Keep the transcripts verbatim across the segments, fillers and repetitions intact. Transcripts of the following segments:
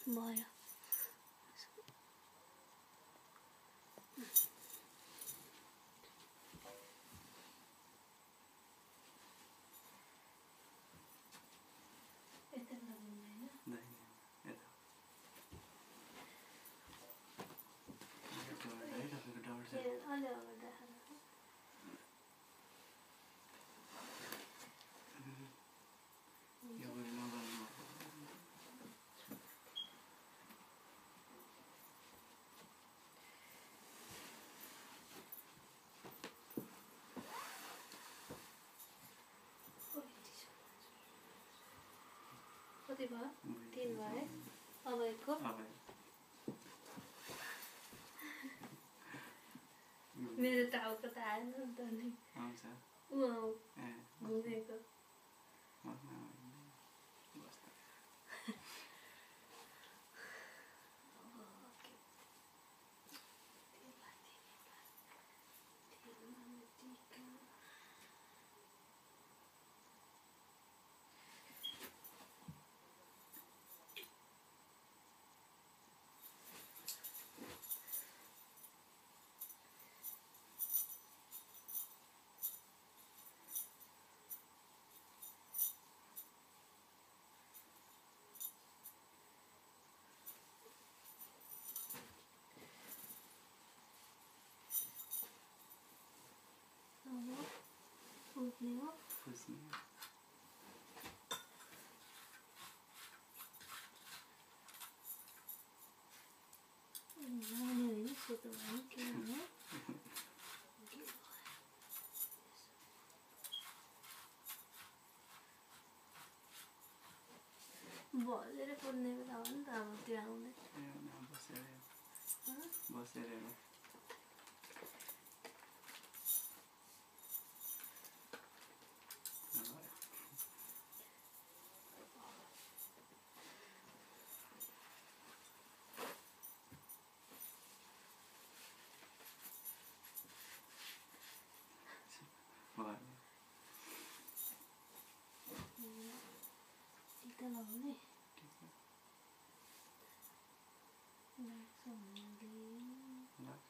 भयो कति भयो तीन भयो अब एकको मेरो टाउको त आएन नि त नि आउँछ उ घुमेको फुट्ने हो नानी होइन सेतो भयो के हो बसेर कुद्ने बेला हो नि त अब त्यो आउने बसेर बसेर टीका लगाउने लाग्छ लाग्छ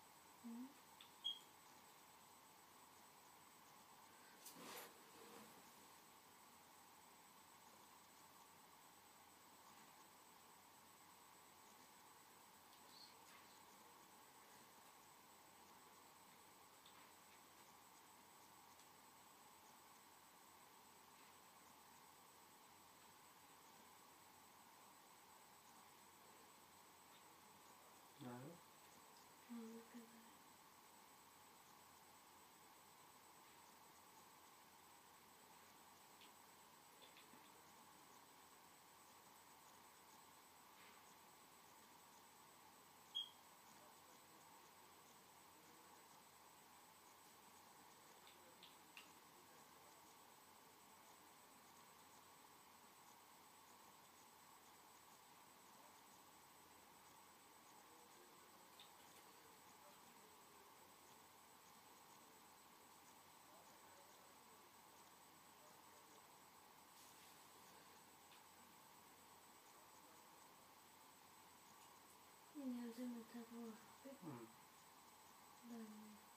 ini aja minta keluar dan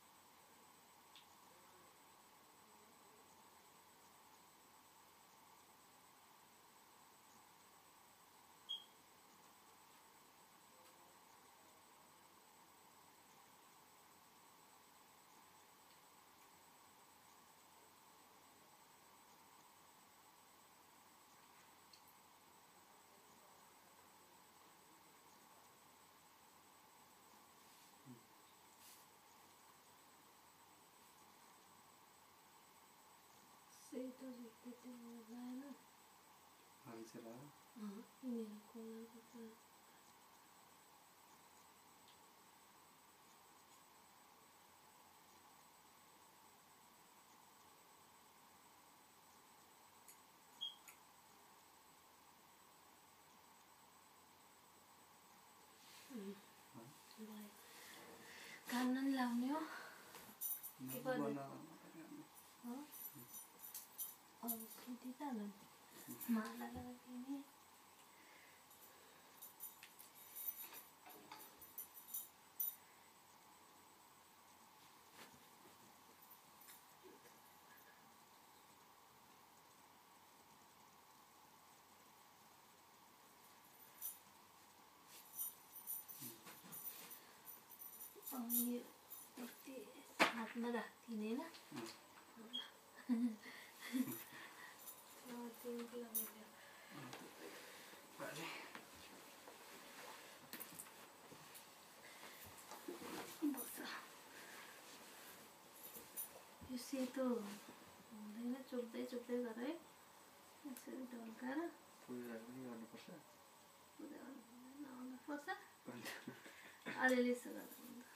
itu sih itu mana habis lah ah ini aku lakukan kanan laउने हो के गर्नु हो अब सिधै जानु माला लगाइदिने यो कति हातमा राख्दिने ना तीन किलोमिटर बस यो सेतो हुँदैन चुप्दै चुप्दै गर है यसरी ढल्काएर पूजा पनि गर्नुपर्छ पूजा गर्नुपर्छ अलिअलि यसो गर्दा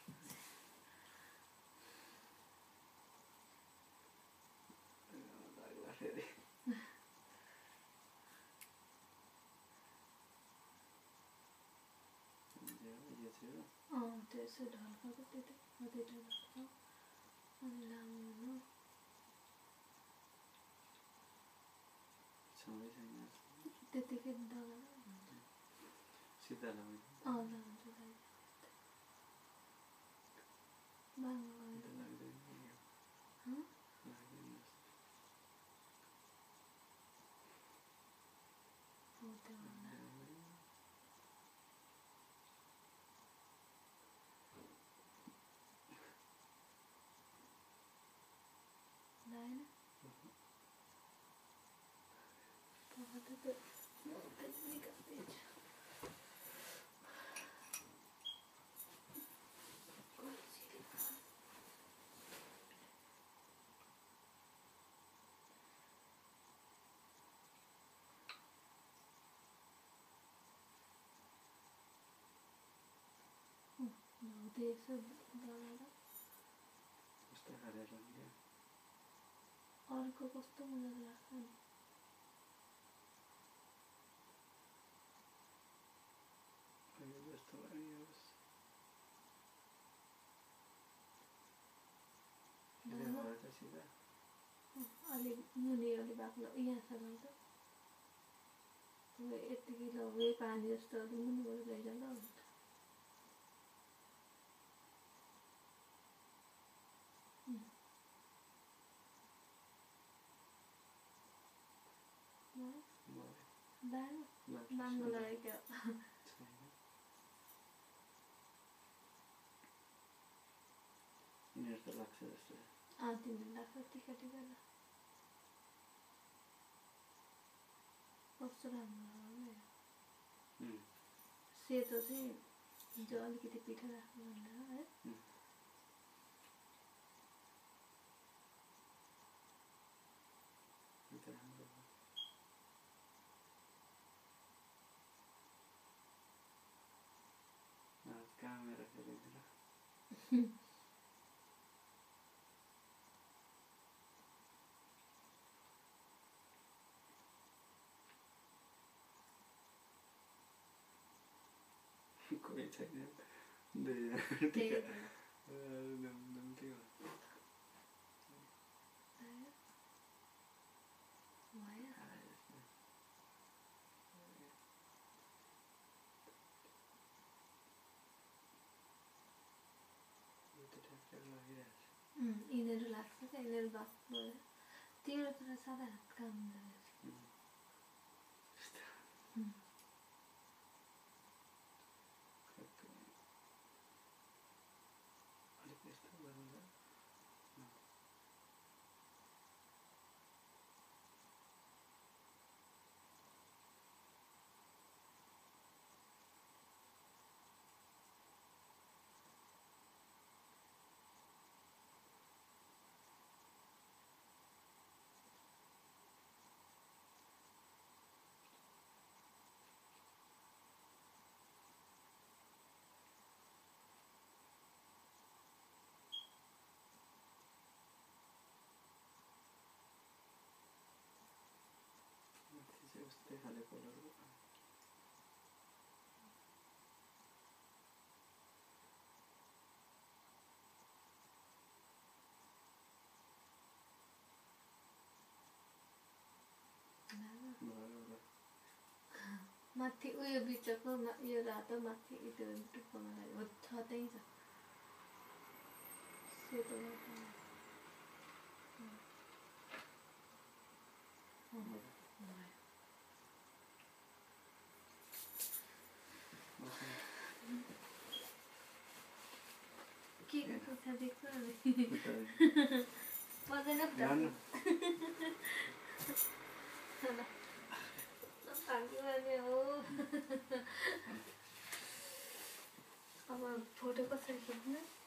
अँ त्यो यसो ढल्काएको त्यतै कतैटा राख्छ अनि लामो हुनु त्यतिकै डला सिधा लाउने अँ लाउँछु अर्को कस्तो मजाको लाग्छ नि अलिक मुनि अलिक बाक्लो यहाँसम्म त यतिकै लगे पानी जस्तो अलिक मुनिबाट लैजाँदा हुन्छ बाङ्गो लगाइक्यो यिनीहरू त लाग्छ जस्तो अँ तिमीहरू लाग्छ टिका टिका कस्तो राम्रो लाग्यो सेतो चाहिँ हिजो अलिकति पिठो राख्नु भन्दा है क्यामेरा फेरि कोही छैन यिनीहरू लाग्छ क्या यिनीहरू बाक्लो तिम्रो तर सादा हात काम उस्तै खाले कलर माथि उयो बिचको यो रातो माथि त्यो टुप्पोमा लाग्यो हो छ त्यही छ सेतो खुट्टा देख्छ अनि खुट्टा मजाले खुट्टा जानु भाग्य गर्ने हो अब फोटो कसरी खिच्नु